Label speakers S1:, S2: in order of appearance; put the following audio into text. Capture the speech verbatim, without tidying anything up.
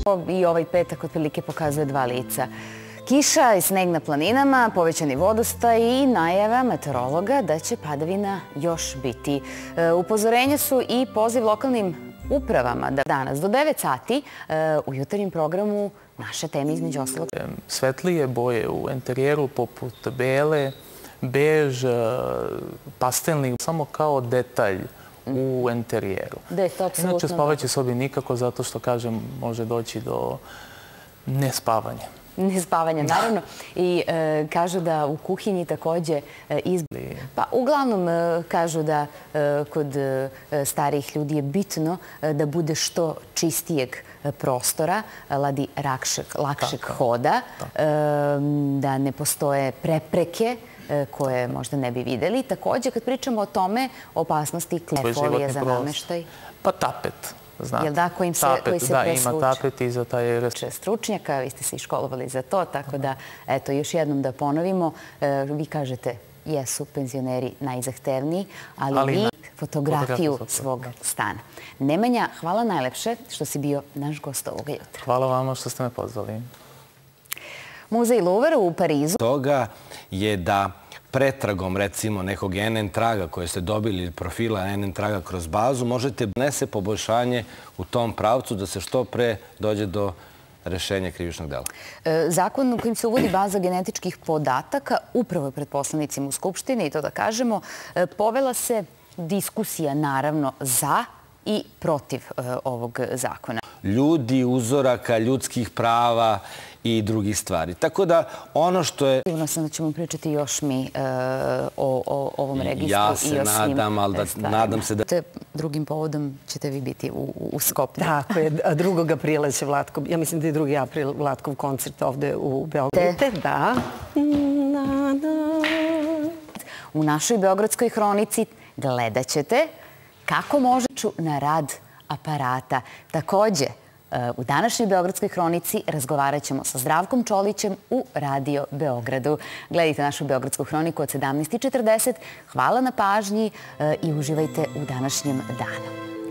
S1: I ovaj petak otprilike pokazuje dva lica. Kiša i sneg na planinama, povećani vodostaj i najava meteorologa da će padavina još biti. Upozorenja su i poziv lokalnim upravama da danas do devet sati u jutarnjem programu naše teme između ostalog.
S2: Svetlije boje u interijeru poput bele, bež, pastelnih, samo kao detalj u interijeru. Inače, u spavajućoj sobi nikako, zato što, kažem, može doći do nespavanja.
S1: Nespavanja, naravno. I kažu da u kuhinji takođe izbog. Pa uglavnom kažu da kod starijih ljudi je bitno da bude što čistijeg prostora, radi lakšeg hoda, da ne postoje prepreke koje možda ne bi videli. Takođe, kad pričamo o tome, opasnosti klefolije za nameštaj.
S2: Pa tapet.
S1: Jel da, koji se presluče?
S2: Da, ima tapet i za taj...
S1: Stručnjaka, vi ste se i školovali za to, tako da, eto, još jednom da ponovimo, vi kažete, jesu penzioneri najzahtevniji, ali vi fotografiju svog stana. Nemanja, hvala najlepše što si bio naš gost ovoga jutra.
S2: Hvala vama što ste me pozvali.
S1: Muzej Louvre u Parizu.
S3: Toga je da pretragom, recimo, nekog en en traga koje ste dobili ili profila en en traga kroz bazu, možete donese poboljšanje u tom pravcu da se što pre dođe do rešenja krivičnog dela.
S1: Zakon u kojim se uvodi baza genetičkih podataka, upravo pred poslanicima u Skupštini, i to da kažemo, povela se diskusija, naravno, za i protiv ovog zakona.
S3: Ljudi, uzoraka, ljudskih prava i drugih stvari. Tako da ono što je...
S1: Sigurno sam da ćemo pričati još mi o ovom registru i o svim stvarima.
S3: Ja se nadam, ali nadam se da...
S1: Drugim povodom ćete vi biti u Skoplju.
S4: Tako je, drugog aprila će Vlatkov, ja mislim da je drugi april Vlatkov koncert ovde u Beogradu. Da.
S1: U našoj Beogradskoj hronici gledat ćete kako možeću na rad aparata. Takođe, u današnjoj Beogradskoj hronici razgovarat ćemo sa Zdravkom Čolićem u Radio Beogradu. Gledajte našu Beogradsku hroniku od sedamnaest četrdeset. Hvala na pažnji i uživajte u današnjem danu.